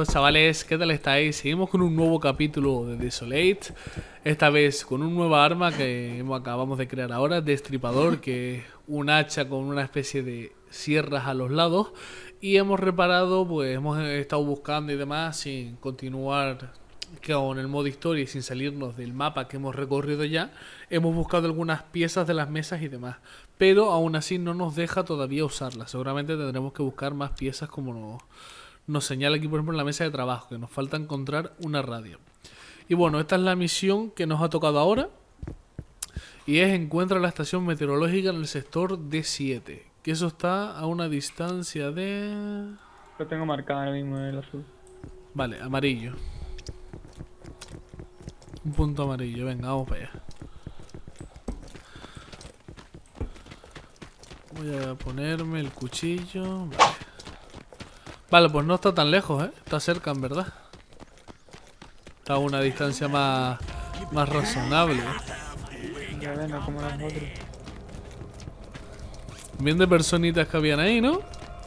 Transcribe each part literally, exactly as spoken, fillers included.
chavales, ¿qué tal estáis? Seguimos con un nuevo capítulo de Desolate. Esta vez con una nueva arma que acabamos de crear ahora, Destripador, que es un hacha con una especie de sierras a los lados. Y hemos reparado, pues hemos estado buscando y demás sin continuar con el modo historia y sin salirnos del mapa que hemos recorrido ya. Hemos buscado algunas piezas de las mesas y demás, pero aún así no nos deja todavía usarlas. Seguramente tendremos que buscar más piezas, como nos, nos señala aquí por ejemplo en la mesa de trabajo, que nos falta encontrar una radio. Y bueno, esta es la misión que nos ha tocado ahora, y es: encuentra la estación meteorológica en el sector D siete, que eso está a una distancia de... Lo tengo marcado ahora mismo en el azul. Vale, amarillo. Un punto amarillo, venga, vamos para allá. Voy a ponerme el cuchillo. Vale. Vale, pues no está tan lejos, ¿eh? Está cerca, en verdad. Está a una distancia más, más razonable. Ya ven, no como las otras. Bien de personitas que habían ahí, ¿no?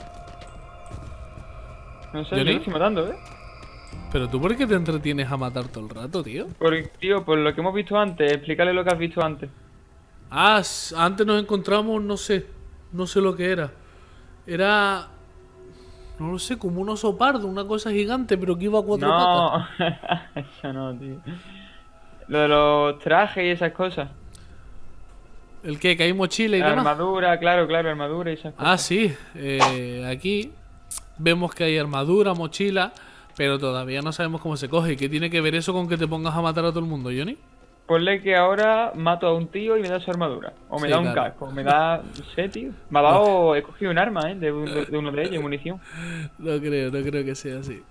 No sé, ¿Johnny? yo lo estoy matando, ¿eh? Pero tú, ¿por qué te entretienes a matar todo el rato, tío? Por, tío, por lo que hemos visto antes, explícale lo que has visto antes. Ah, antes nos encontramos, no sé. No sé lo que era. Era... no lo sé, como un oso pardo, una cosa gigante, pero que iba a cuatro No, patas. eso no, tío. Lo de los trajes y esas cosas. ¿El qué? ¿Que hay mochila y La demás? armadura, claro, claro, armadura y esas cosas. Ah, sí. Eh, aquí vemos que hay armadura, mochila, pero todavía no sabemos cómo se coge. ¿Y qué tiene que ver eso con que te pongas a matar a todo el mundo, Johnny? Ponle que ahora mato a un tío y me da su armadura. O me Sí, da un claro. casco, o me da... no sé, tío. Me ha dado... he cogido un arma, ¿eh? De, un- de uno de ellos, munición. No creo, no creo que sea así.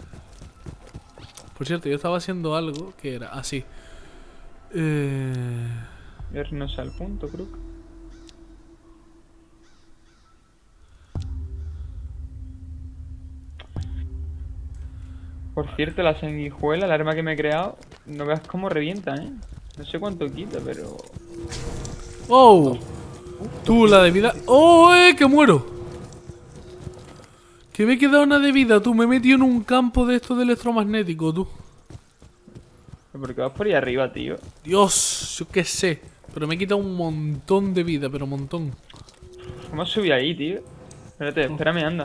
Por cierto, yo estaba haciendo algo que era así. Eh... Vernos al punto, creo. Por cierto, la sanguijuela, el arma que me he creado, no veas cómo revienta, ¿eh? No sé cuánto quita, pero... ¡Oh! Tú, la de vida... ¡Oh, eh! ¡Que muero! Que me he quedado una de vida, tú. Me he metido en un campo de esto de electromagnético, tú. ¿Por qué vas por ahí arriba, tío? Dios, yo qué sé. Pero me he quitado un montón de vida, pero un montón. ¿Cómo subí ahí, tío? Espérate, espérame, anda.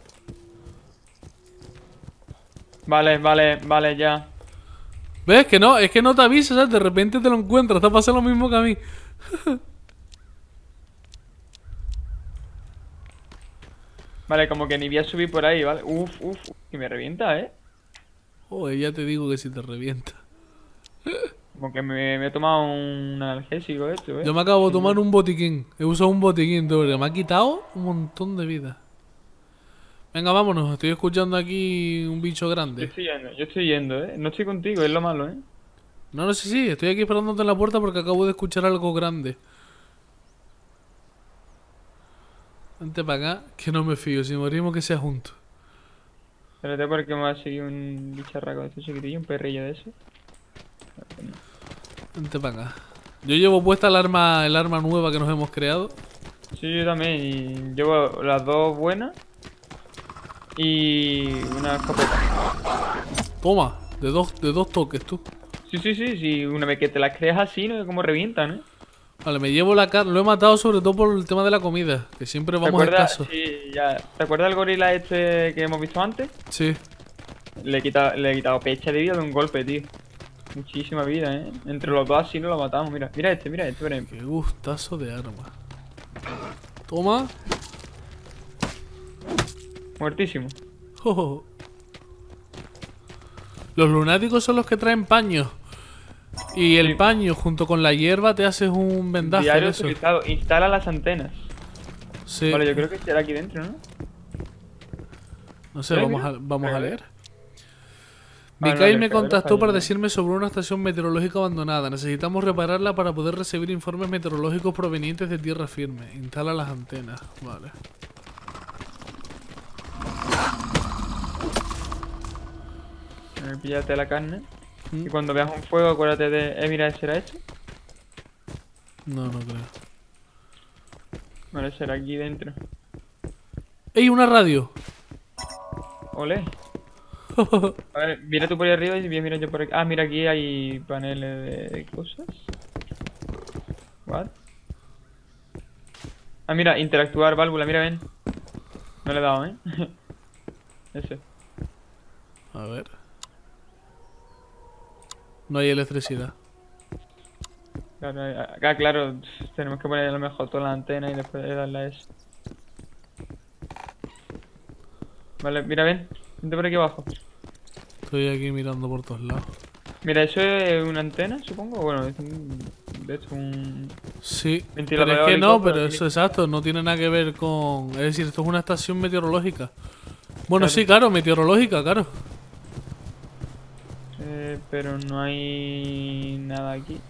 Vale, vale, vale, ya. ¿Ves? Que no, es que no te avisas, ¿sabes? De repente te lo encuentras. Te ha pasado lo mismo que a mí. Vale, como que ni voy a subir por ahí, ¿vale? Uf, uf, que me revienta, ¿eh? Joder, ya te digo que si te revienta. Como que me, me he tomado un analgésico esto, ¿eh? Yo me acabo de tomar un botiquín. He usado un botiquín, tú, porque me ha quitado un montón de vida. Venga, vámonos. Estoy escuchando aquí un bicho Yo grande. estoy yendo, yo estoy yendo, ¿eh? No estoy contigo, es lo malo, ¿eh? No, no sé si, estoy aquí esperándote en la puerta porque acabo de escuchar algo grande. Vente para acá, que no me fío. Si morimos, que sea juntos. Espérate porque me va a seguir un bicharraco de estos chiquitillos, un perrillo de ese. Vente para acá. Yo llevo puesta el arma, el arma nueva que nos hemos creado. Sí, yo también, y llevo las dos buenas. Y una escopeta. Toma, de dos, de dos toques tú. Sí, sí, sí, sí, una vez que te las creas así, no sé cómo revientan, ¿eh? Vale, me llevo la carne. Lo he matado sobre todo por el tema de la comida, que siempre ¿Te vamos acuerdas? escasos. Sí, ya. ¿Te acuerdas del gorila este que hemos visto antes? Sí. Le he quitado, le he quitado pecha de vida de un golpe, tío. Muchísima vida, ¿eh? Entre los dos así no lo matamos, mira. Mira este, mira este, por ejemplo. Qué gustazo de arma. Toma. Muertísimo. Oh. Los lunáticos son los que traen paños. Y el Sí. paño junto con la hierba te haces un vendaje de Diario eso. utilizado. Instala las antenas. Sí. Vale, yo creo que será aquí dentro, ¿no? No sé, ¿Eh, vamos a, mira? vamos a Vale. leer. Vale, Mikael vale, me pero contactó está para bien. decirme sobre una estación meteorológica abandonada. Necesitamos repararla para poder recibir informes meteorológicos provenientes de tierra firme. Instala las antenas. Vale. Eh, Píllate la carne. ¿Mm? Y cuando veas un fuego, acuérdate de... Eh, mira, ¿será esto? No, no creo. Vale, será aquí dentro. ¡Ey, una radio! Ole. A ver, mira tú por ahí arriba y bien, mira yo por aquí. Ah, mira, aquí hay paneles de cosas. What? Ah, mira, interactuar, válvula, mira, ven. No le he dado, ¿eh? Ese. A ver. No hay electricidad. Claro, eh, ah, claro, tenemos que poner a lo mejor toda la antena y después darle a eso. Vale, mira, ven. Vente por aquí abajo. Estoy aquí mirando por todos lados. Mira, eso es una antena, supongo. Bueno, es un... De hecho, un... Sí, ventilador pero es que eólico, no, pero pero tiene- eso exacto, no tiene nada que ver con... Es decir, esto es una estación meteorológica. Bueno, Claro. sí, claro, meteorológica, claro. Eh, pero no hay nada aquí.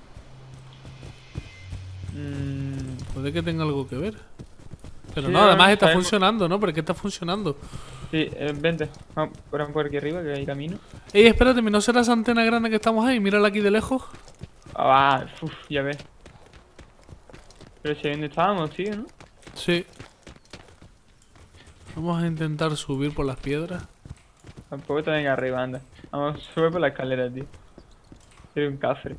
Mm, Puede que tenga algo que ver. Pero Sí, no, ahora además no está sabemos. funcionando, ¿no? ¿Por qué está funcionando? sí, eh, vente. Vamos por, por aquí arriba que hay camino. Ey, espérate, ¿no será esa antena grande que estamos ahí? Mírala aquí de lejos. Ah, uf, ya ves. Pero si ahí donde estábamos, tío, ¿no? Sí. Vamos a intentar subir por las piedras. Tampoco te venga arriba, anda. Vamos, sube por la escalera, tío. Soy un cafre.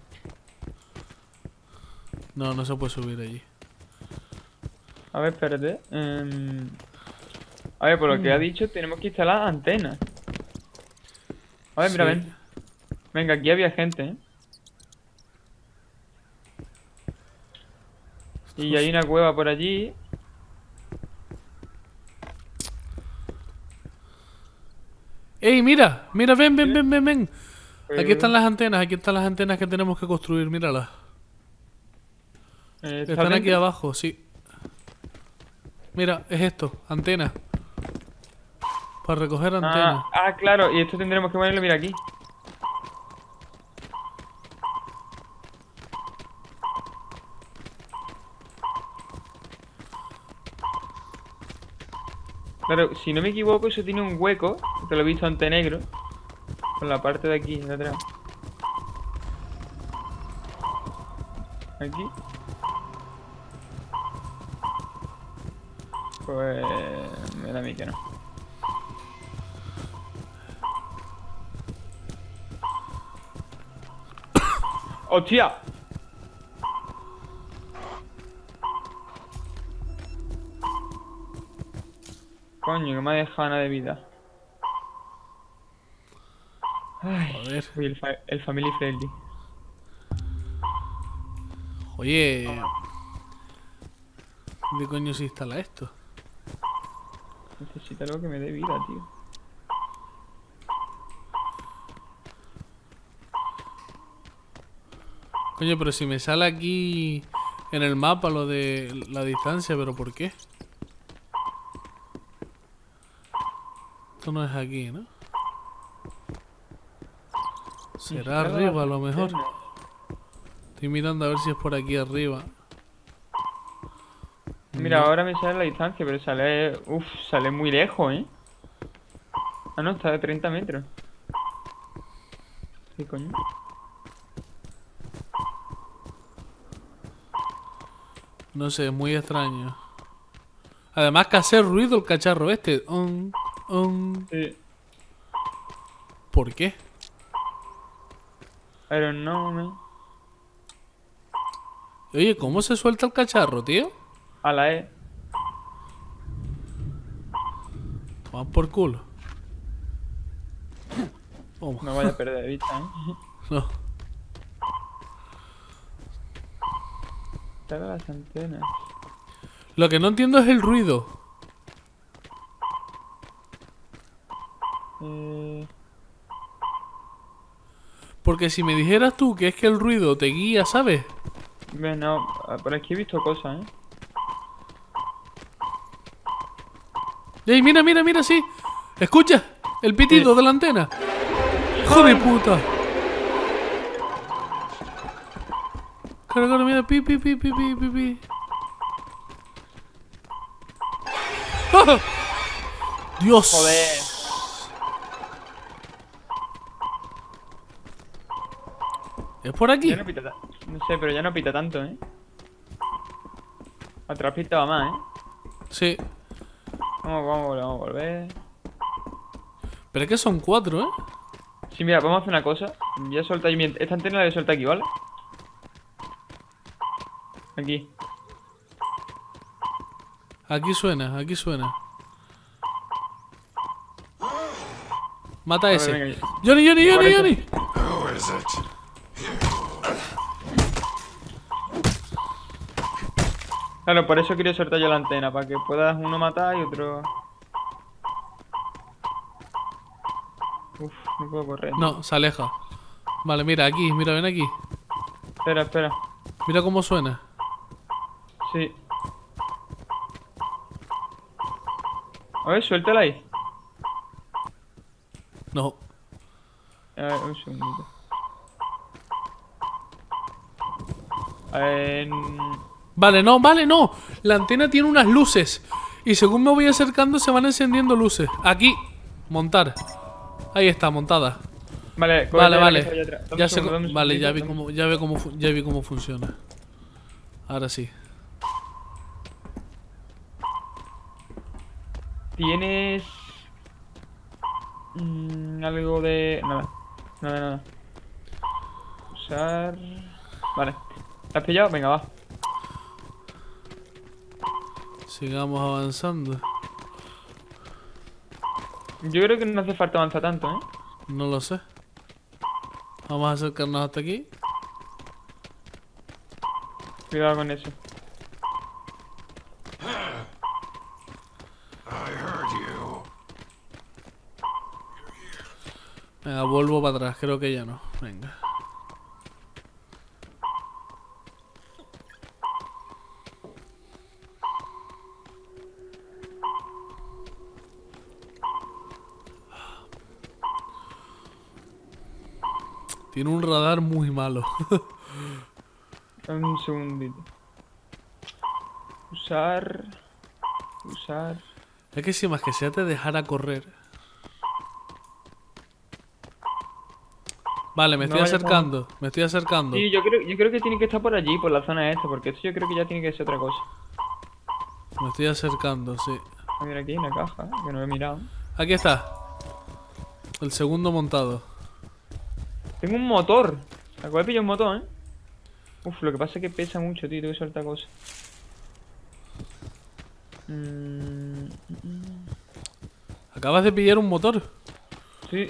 No, no se puede subir allí. A ver, espérate. em, A ver, por lo que ha dicho, tenemos que instalar antenas. A ver, mira, Sí. ven. Venga, aquí había gente, ¿eh? Y hay una cueva por allí. ¡Ey, mira! Mira, ven, ven, ven, ven, ven. Pues, Aquí están las antenas, aquí están las antenas que tenemos que construir, míralas. eh, ¿está Están aquí dentro? abajo, sí. Mira, es esto, antena. Para recoger antenas. Ah, ah, claro, y esto tendremos que ponerlo, mira aquí. Claro, si no me equivoco, eso tiene un hueco, que lo he visto ante negro, con la parte de aquí, de atrás. Aquí. Pues me da a mí que no. ¡Hostia! Coño, que me ha dejado nada de vida. Ay, Joder. uy, el, fa- el family friendly. Oye. ¿Dónde coño se instala esto? Necesito algo que me dé vida, tío. Coño, pero si me sale aquí en el mapa lo de la distancia, ¿pero por qué? Esto no es aquí, ¿no? Será Necesitaba arriba a las lo mejor. antenas. Estoy mirando a ver si es por aquí arriba. Mira, No. ahora me sale la distancia, pero sale... Uf, sale muy lejos, ¿eh? Ah, no, está de treinta metros. ¿Qué coño? No sé, es muy extraño. Además que hace ruido el cacharro este. Um, um. Sí. ¿Por qué? I don't know, man. Oye, ¿cómo se suelta el cacharro, tío? A la E. Vamos por culo. Toma. No vaya a perder de vista, ¿eh? No. Instala las antenas. Lo que no entiendo es el ruido. Eh... Porque si me dijeras tú que es que el ruido te guía, ¿sabes? Bueno, por aquí he visto cosas, ¿eh? ¡Ey, mira, mira, mira, sí! ¡Escucha! El pitido Sí. de la antena. ¡Hijo de puta! Claro, claro, mira, pi, pi, pi, pi, pi, pi, pi. ¡Ah! ¡Dios! Joder. ¿Es por aquí? Ya no pita ta- No sé, pero ya no pita tanto, ¿eh? Atrás pitaba más, ¿eh? Sí. Vamos, vamos, vamos a volver. Pero es que son cuatro, ¿eh? Sí, mira, vamos a hacer una cosa. Voy a soltar yo mi... Esta antena la voy a soltar aquí, ¿vale? Aquí. Aquí suena, aquí suena. Mata a A ver, ese. venga, ya. Johnny, Johnny, Johnny, cuarenta. Johnny. Who is it? Claro, por eso quería soltar yo la antena, para que puedas uno matar y otro... Uf, no puedo correr. No, se aleja. Vale, mira, aquí, mira, ven aquí. Espera, espera. Mira cómo suena. Sí. A ver, suéltala ahí. No. A ver, un segundito. A ver... Vale, no, vale, no. La antena tiene unas luces. Y según me voy acercando se van encendiendo luces. Aquí, montar. Ahí está, montada. Vale, cógete Vale, la vale. que está allá atrás. Dame un Ya sé, segundo, co- dame un vale, ya vi segundito, cómo, ya ve cómo, fu- ya vi cómo funciona. Ahora sí. ¿Tienes... mm, algo de... Nada. Nada, nada. Usar... Vale. ¿La has pillado? Venga, va. Sigamos avanzando. Yo creo que no hace falta avanzar tanto, ¿eh? No lo sé. Vamos a acercarnos hasta aquí. Cuidado con eso. I heard you. Venga, vuelvo para atrás. Creo que ya no. Venga. Tiene un radar muy malo. Dame un segundito. Usar... Usar... Es que si más que sea te dejara correr. Vale, me No estoy vayamos- acercando. Me estoy acercando. Sí, yo creo, yo creo que tiene que estar por allí, por la zona esta, porque esto yo creo que ya tiene que ser otra cosa. Me estoy acercando, sí. A ver, aquí hay una caja, ¿eh? Que no he mirado. Aquí está. El segundo montado. Tengo un motor. Acabo de pillar un motor, ¿eh? Uf, lo que pasa es que pesa mucho, tío. Tengo que soltar cosas. Mm, mm, mm. Acabas de pillar un motor. Sí.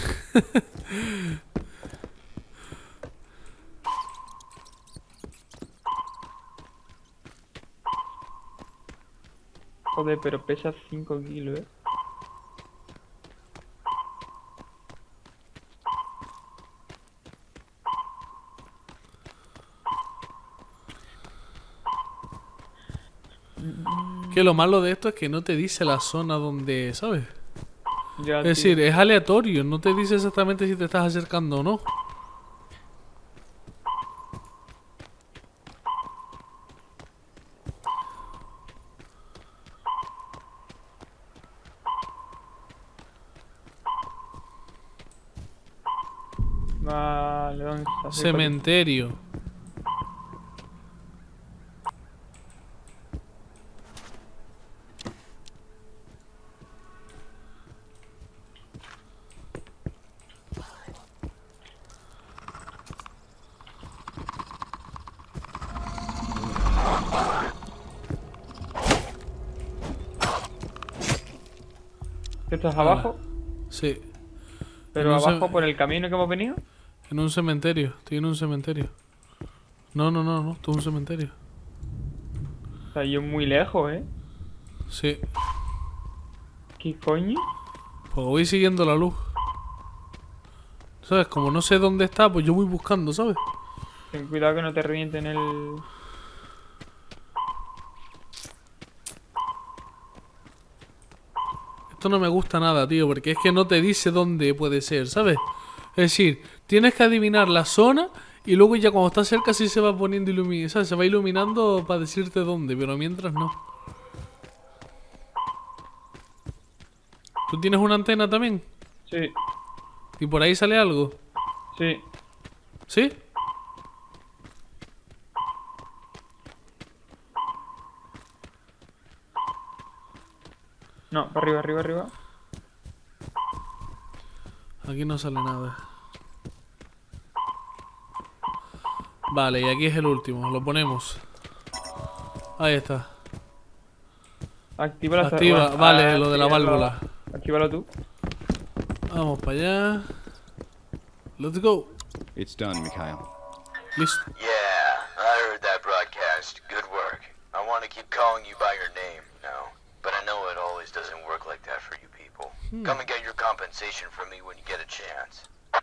Joder, pero pesa cinco kilos, ¿eh? Que lo malo de esto es que no te dice la zona donde, ¿sabes? Ya, Es tío. decir, es aleatorio. No te dice exactamente si te estás acercando o no. Vale, ¿dónde está? Sí, Cementerio. ¿Tú estás Vale. abajo? Sí. ¿Pero No sé- abajo por el camino que hemos venido? En un cementerio. Estoy en un cementerio. No, no, no, no. Esto es un cementerio. O sea, yo muy lejos, ¿eh? Sí. ¿Qué coño? Pues voy siguiendo la luz. ¿Sabes? Como no sé dónde está, pues yo voy buscando, ¿sabes? Ten cuidado que no te revienten el... Esto no me gusta nada, tío, porque es que no te dice dónde puede ser, ¿sabes? Es decir, tienes que adivinar la zona y luego ya cuando estás cerca sí se va poniendo iluminado, ¿sabes? Se va iluminando para decirte dónde, pero mientras no. ¿Tú tienes una antena también? Sí, ¿Y por ahí sale algo? sí. ¿Sí? No, para arriba, arriba, arriba. Aquí no sale nada. Vale, y aquí es el último. Lo ponemos. Ahí está. Activa la Activa, bueno, vale, ah, lo de la actívalo. válvula. Actívalo tú. Vamos para allá. Let's go. It's done, Mikhail. Listo. Yeah, I heard that broadcast. Good work. I want to keep calling you by your name now, but I know it always doesn't work like that for you people. Come and get your compensation from me when you get a chance.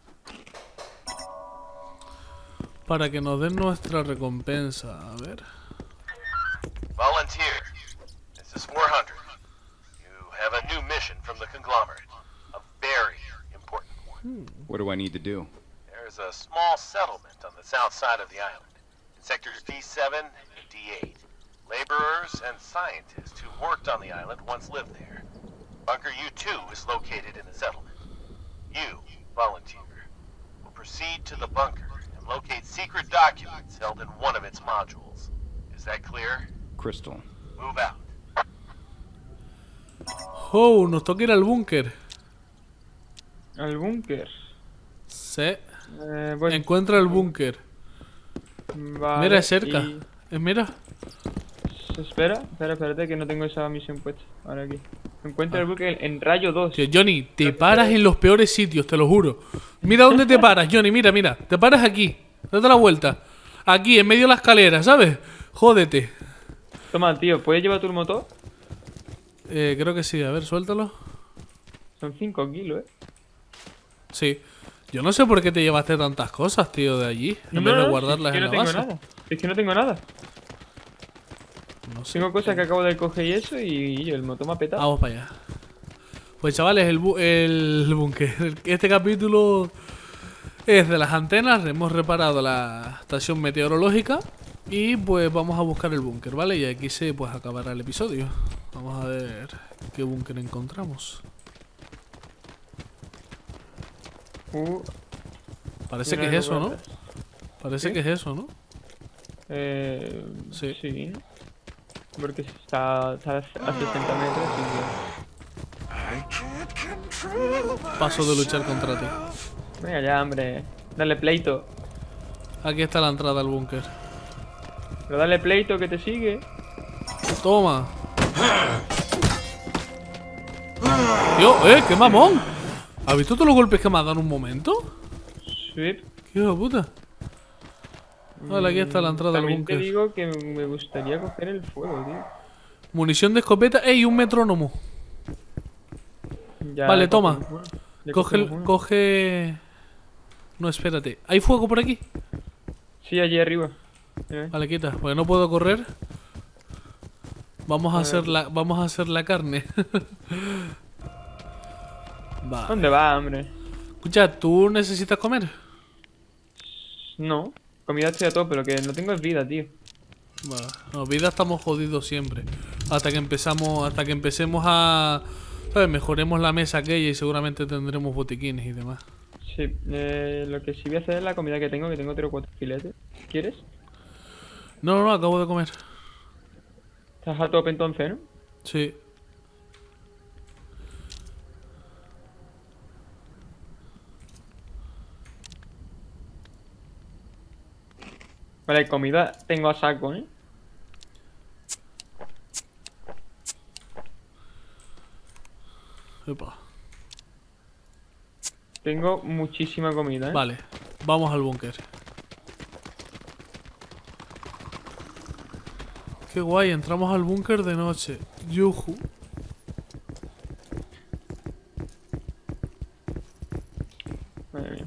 Para que nos den nuestra recompensa. A ver. Volunteer, this is four hundred. You have a new mission from the conglomerate. A very important one. What do I need to do? There's a small settlement on the south side of the island. In sectors D seven and D eight. Laborers and scientists who worked on the island once lived there. Bunker U two is located in the settlement. You, volunteer, will proceed to the bunker and locate secret documents held in one of its modules. Is that clear? Crystal. Move out. Oh, nos toca ir al búnker. Al búnker. Sí. Eh, voy. Encuentra el búnker. Vale, Mira, es cerca. y- Eh, mira. Espera, espera, espérate que no tengo esa misión puesta. Ahora aquí. Encuentra Ah. el búnker en rayo dos. Tío, Johnny, te paras en los peores sitios, te lo juro. Mira dónde te paras, Johnny, mira, mira. Te paras aquí. Date la vuelta. Aquí, en medio de la escalera, ¿sabes? Jódete. Toma, tío, ¿puedes llevar tu motor? Eh, creo que sí. A ver, suéltalo. Son cinco kilos, eh. Sí. Yo no sé por qué te llevaste tantas cosas, tío, de allí. En vez de guardarlas es que en no la tengo base. nada. Es que no tengo nada. No sé. Tengo cosas que acabo de coger y eso y, y el motor me ha petado. Vamos para allá. Pues chavales, el, bu- el búnker. Este capítulo es de las antenas. Hemos reparado la estación meteorológica. Y pues vamos a buscar el búnker, ¿vale? Y aquí se pues acabará el episodio. Vamos a ver qué búnker encontramos. Uh, Parece que mira es lo eso, ¿no? guardas. Parece ¿Sí? que es eso, ¿no? Eh, Sí. sí. Porque está, está a sesenta metros y I can't control Paso de luchar contra ti. ya. Venga ya, hombre. Dale pleito. Aquí está la entrada al búnker. Pero dale pleito que te sigue. Toma. Tío, eh, qué mamón. ¿Has visto todos los golpes que me ha dado en un momento? Sweep. Qué hijo de puta. Vale, aquí está la entrada al También te búnker. digo que me gustaría coger el fuego, tío. Munición de escopeta. ¡Ey! Un metrónomo. Ya Vale, he toma. cogido uno. Ya he Coge, cogido el- uno. coge... No, espérate. ¿Hay fuego por aquí? Sí, allí arriba. Eh, Vale, quita. Porque no puedo correr. Vamos a A hacer ver. la, vamos a hacer la carne. Vale. ¿Dónde va, hombre? Escucha, ¿tú necesitas comer? No. Comida estoy a tope, lo que no tengo es vida, tío. Vale. No, vida estamos jodidos siempre. Hasta que empezamos, hasta que empecemos a... ¿Sabes? Mejoremos la mesa aquella y seguramente tendremos botiquines y demás. Sí, eh, lo que sí voy a hacer es la comida que tengo, que tengo tres o cuatro filetes. ¿Quieres? No, no, no, acabo de comer. Estás a tope entonces, ¿no? Sí. Vale, comida tengo a saco, ¿eh? Epa. Tengo muchísima comida, ¿eh? Vale, vamos al búnker. Qué guay, entramos al búnker de noche. Yuju. Madre mía.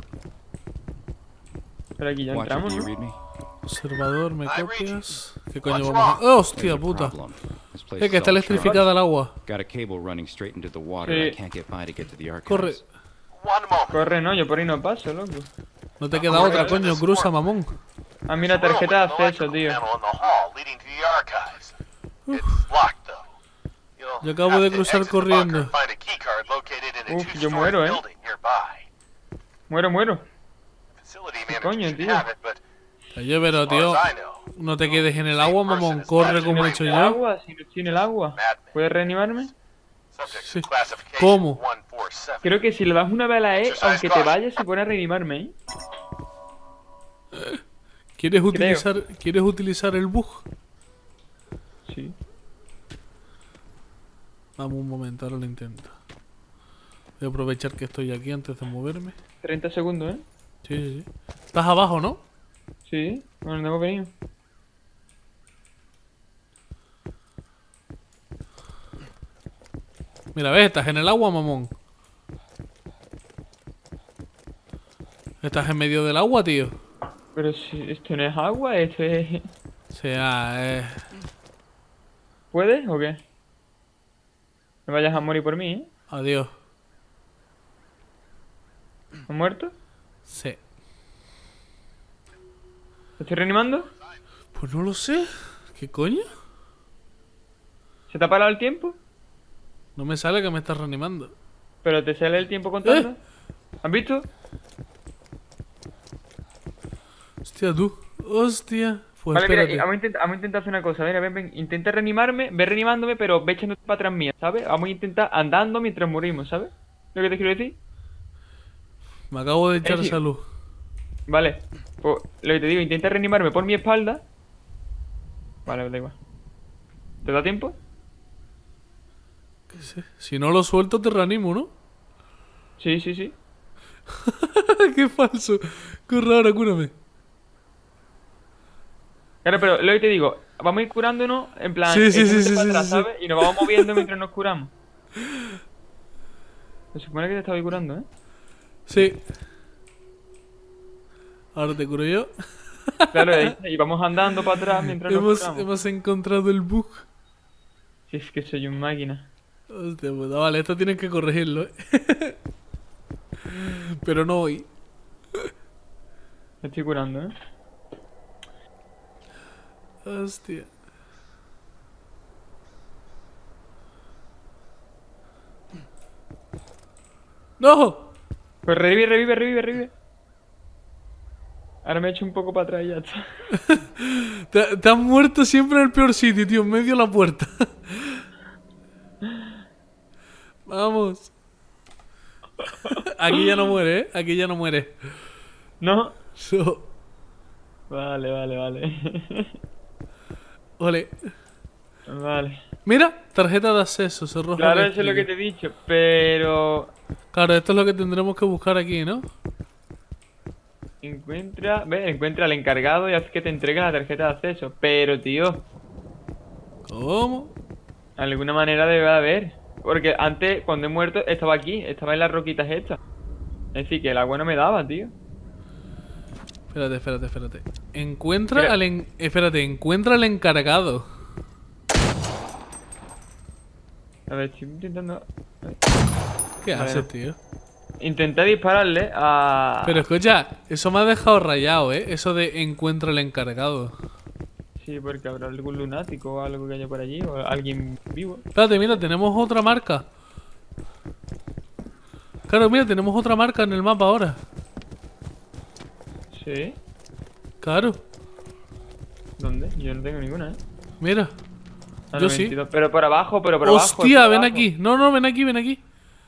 Pero aquí ya Watcher, entramos, do you ¿no? read me? Observador, ¿me I read copias? ¿Qué What's coño vamos a...? wrong? ¡Hostia There's a puta! problem. This place Eh, que is está all electrificada el agua. trapped. Got a cable running straight into the water. Sí. I can't get by to get to the archives. Corre. One moment. Corre, no, yo por ahí no paso, loco. No te queda otra, coño, cruza, mamón. Ah, mira, tarjeta de acceso, tío. Panel in the hall leading to the archives. It's locked though. You'll Yo acabo have de to cruzar exit the bunker corriendo. and find a key card located in a Uf, yo two-story muero, eh. building nearby. Muero, muero. Facility ¿Qué manager coño, should tío? have it, but Oye, pero as far tío, as I know, no te quedes en el agua, mamón. Corre como he hecho ¿El yo. agua? Si no estoy en el agua. madman. ¿Puedes reanimarme? Subject Sí. classification ¿Cómo? one four seven. Creo que si le das una vez a la E, aunque te vayas, se pone a reanimarme, ¿eh? ¿Quieres utilizar, ¿Quieres utilizar el bug? Sí. Vamos un momento, ahora lo intento. Voy a aprovechar que estoy aquí antes de moverme. treinta segundos, ¿eh? Sí, sí, sí. Estás abajo, ¿no? Sí, bueno, no hemos venido. Mira, ves, estás en el agua, mamón. Estás en medio del agua, tío. Pero si esto no es agua, esto es... O sea, eh... ¿Puedes o qué? No vayas a morir por mí, ¿eh? Adiós. ¿Has muerto? Sí. ¿Te estoy reanimando? Pues no lo sé. ¿Qué coño? ¿Se te ha parado el tiempo? No me sale que me estás reanimando. ¿Pero te sale el tiempo contando? ¿Eh? ¿Has visto? Hostia, tú. Hostia. Pues Vale, mira, espérate. y vamos a, intentar, vamos a intentar hacer una cosa. Mira, ven, ven, intenta reanimarme, ve reanimándome, pero ve echándote para atrás mía, ¿sabes? Vamos a intentar andando mientras morimos, ¿sabes? ¿Lo que te quiero decir? Me acabo de echar Eh, sí. salud. Vale, pues lo que te digo, intenta reanimarme por mi espalda. Vale, da igual. ¿Te da tiempo? ¿Qué sé? Si no lo suelto, te reanimo, ¿no? Sí, sí, sí. Qué falso. Qué raro, cúrame. Claro, pero lo que te digo, vamos a ir curándonos en plan, Sí, sí, echándote sí, sí, para sí, atrás, sí. ¿sabes? Y nos vamos moviendo mientras nos curamos. Se supone que te estaba curando, ¿eh? Sí. Ahora te curo yo. Claro, ahí está, y vamos andando para atrás mientras nos Hemos, curamos. hemos encontrado el bug. Si es que soy un máquina. Hostia puta, vale, esto tienen que corregirlo, ¿eh? Pero no hoy. Me estoy curando, ¿eh? Hostia. ¡No! Pues revive, revive, revive, revive. Ahora me he hecho un poco para atrás y ya está. Te, te has muerto siempre en el peor sitio, tío, en medio de la puerta. Vamos. Aquí ya no muere, ¿eh? Aquí ya no muere. ¿No? So, Vale, vale, vale. ole. Vale. Mira, tarjeta de acceso, cerrojo. Claro, eso es lo que te he dicho, pero... Claro, esto es lo que tendremos que buscar aquí, ¿no? Encuentra... Ve, encuentra al encargado y haz que te entregue la tarjeta de acceso. Pero, tío, ¿Cómo? alguna manera debe haber. Porque antes, cuando he muerto, estaba aquí. Estaba en las roquitas estas. Es decir, que el agua no me daba, tío. Espérate, espérate, espérate. Encuentra Mira. al en... Espérate, encuentra al encargado. A ver, estoy intentando... ¿Qué Vale. haces, tío? Intenté dispararle a... Pero escucha, eso me ha dejado rayado, ¿eh? Eso de encuentra al encargado. Sí, porque habrá algún lunático o algo que haya por allí, o alguien vivo. Espérate, mira, tenemos otra marca. Claro, mira, tenemos otra marca en el mapa ahora. Sí. Claro, ¿Dónde? Yo no tengo ninguna, ¿eh? mira. Ah, Yo no, sí. veintidós. Pero por abajo, pero por abajo. Hostia, por ven abajo. aquí. No, no, ven aquí, ven aquí.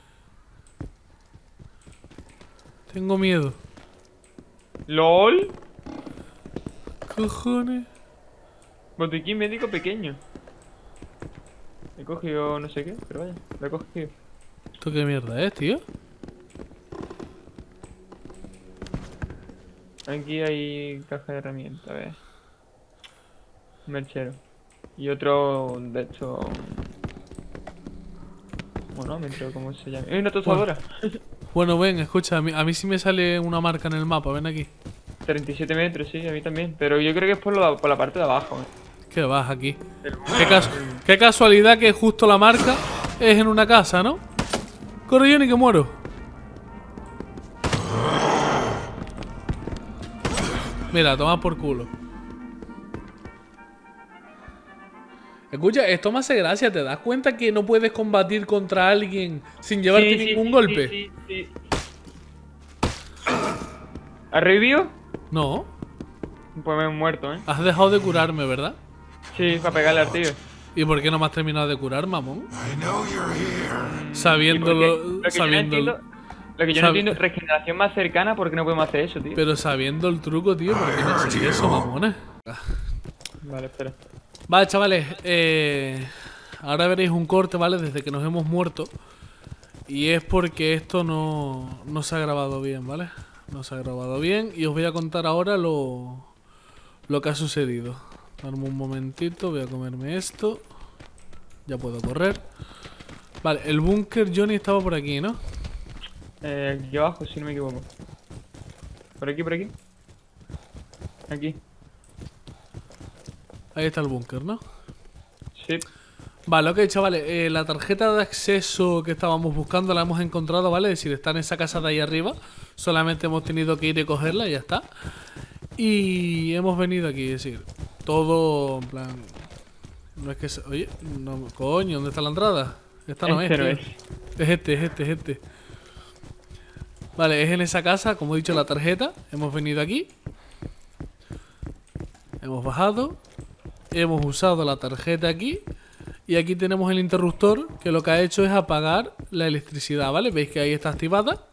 Tengo miedo. ¿LOL? Cojones. Botiquín médico pequeño. He cogido no sé qué, pero vaya, lo he cogido. ¿Esto qué mierda es, tío? Aquí hay caja de herramientas, a ver. Un merchero. Y otro de estos... Bueno, me entró, ¿cómo se llama? ¡Eh, una tostadora! Bueno, ven, escucha, a mí, a mí sí me sale una marca en el mapa, ven aquí. treinta y siete metros, sí, a mí también. Pero yo creo que es por, lo- por la parte de abajo. ¿eh? ¿Qué vas aquí? Qué, casu- qué casualidad que justo la marca es en una casa, ¿no? Corre, Johnny, que muero. Mira, toma por culo. Escucha, esto me hace gracia. ¿Te das cuenta que no puedes combatir contra alguien sin llevarte Sí, sí, ningún sí, golpe? sí, sí, sí. ¿Has revivido? No, Pues me he muerto, ¿eh? has dejado de curarme, ¿verdad? Sí, para pegarle al tío. ¿Y por qué no me has terminado de curar, mamón? I know you're here. Sabiéndolo... Lo que yo no sabiendo el- entiendo, lo que yo no sab- entiendo, regeneración más cercana, ¿por qué no podemos hacer eso, tío? Pero sabiendo el truco, tío, ¿por qué no haces eso, mamona? Vale, espera. Vale, chavales, eh, ahora veréis un corte, ¿vale? Desde que nos hemos muerto. Y es porque esto no, no se ha grabado bien, ¿vale? No se ha grabado bien. Y os voy a contar ahora lo, lo que ha sucedido. Darme un momentito, voy a comerme esto. Ya puedo correr. Vale, el búnker Johnny estaba por aquí, ¿no? Eh, aquí abajo, si no me equivoco. Por aquí, por aquí. Aquí. Ahí está el búnker, ¿no? Sí. Vale, ok, chavales, eh, la tarjeta de acceso que estábamos buscando la hemos encontrado, ¿vale? Es decir, está en esa casa de ahí arriba. Solamente hemos tenido que ir y cogerla y ya está. Y hemos venido aquí, es decir, todo en plan... No es que... Se... Oye, no, coño, ¿dónde está la entrada? Esta no Este es, no tío. es. Es este, es este, es este. Vale, es en esa casa, como he dicho, la tarjeta. Hemos venido aquí. Hemos bajado. Hemos usado la tarjeta aquí. Y aquí tenemos el interruptor, que lo que ha hecho es apagar la electricidad, ¿vale? Veis que ahí está activada.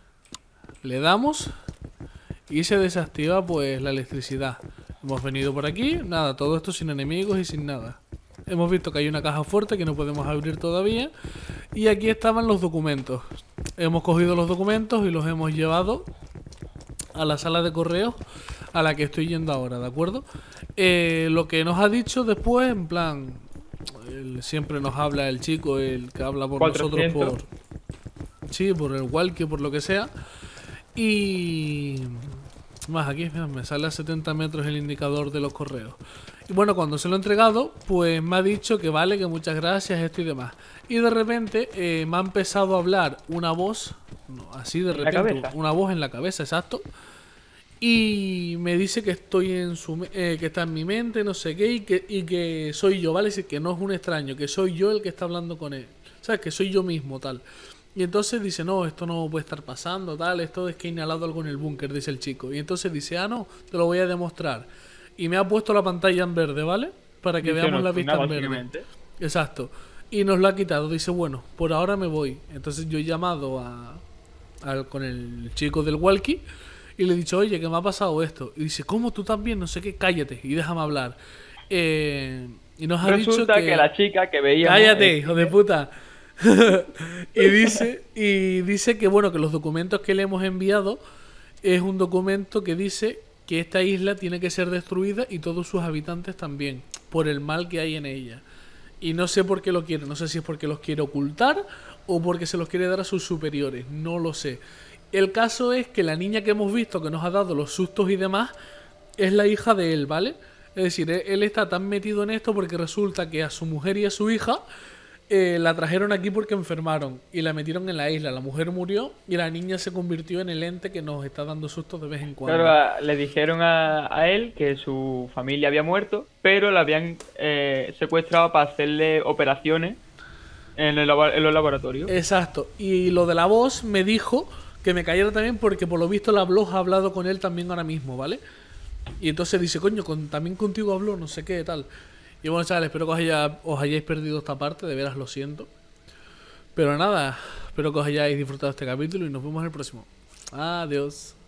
Le damos y se desactiva pues la electricidad. Hemos venido por aquí, nada, todo esto sin enemigos y sin nada. Hemos visto que hay una caja fuerte que no podemos abrir todavía. Y aquí estaban los documentos. Hemos cogido los documentos y los hemos llevado a la sala de correos a la que estoy yendo ahora, ¿de acuerdo? Eh, lo que nos ha dicho después, en plan... Él siempre nos habla el chico, el que habla por cuatrocientos. nosotros, por... Sí, por el walkie, por lo que sea. Y... Más aquí, mira, me sale a setenta metros el indicador de los correos. Y bueno, cuando se lo he entregado, pues me ha dicho que vale, que muchas gracias, esto y demás. Y de repente eh, me ha empezado a hablar una voz, no, así de ¿En la repente, cabeza? una voz en la cabeza, exacto. Y me dice que estoy en su me- eh, que está en mi mente, no sé qué, y que, y que soy yo, ¿vale? Es decir, que no es un extraño, que soy yo el que está hablando con él. ¿Sabes? Que soy yo mismo, tal. Y entonces dice, no, esto no puede estar pasando, tal, esto es que he inhalado algo en el búnker, dice el chico. Y entonces dice, ah, no, te lo voy a demostrar. Y me ha puesto la pantalla en verde, ¿vale? Para que Dice veamos la vista nocturna, en verde. básicamente. Exacto. Y nos lo ha quitado. Dice, bueno, por ahora me voy. Entonces yo he llamado a, al- con el chico del walkie y le he dicho, oye, que me ha pasado esto. Y dice, ¿cómo tú también? No sé qué, cállate y déjame hablar. Eh, y nos ha dicho Resulta que... que... la chica que veíamos... Cállate, eh, hijo de puta. y dice y dice que bueno, que los documentos que le hemos enviado es un documento que dice que esta isla tiene que ser destruida y todos sus habitantes también, por el mal que hay en ella. Y no sé por qué lo quiere, no sé si es porque los quiere ocultar o porque se los quiere dar a sus superiores, no lo sé. El caso es que la niña que hemos visto que nos ha dado los sustos y demás es la hija de él, ¿vale? Es decir, él él está tan metido en esto porque resulta que a su mujer y a su hija eh, la trajeron aquí porque enfermaron y la metieron en la isla. La mujer murió y la niña se convirtió en el ente que nos está dando sustos de vez en cuando. Claro, a- le dijeron a, a él que su familia había muerto, pero la habían eh, secuestrado para hacerle operaciones en, el labo- en los laboratorios. Exacto. Y lo de la voz me dijo que me callara también porque por lo visto la blog ha hablado con él también ahora mismo, ¿vale? Y entonces dice, coño, con, también contigo habló, no sé qué, tal. Y bueno, chavales, espero que os, haya- os hayáis perdido esta parte, de veras lo siento. Pero nada, espero que os hayáis disfrutado este capítulo y nos vemos en el próximo. Adiós.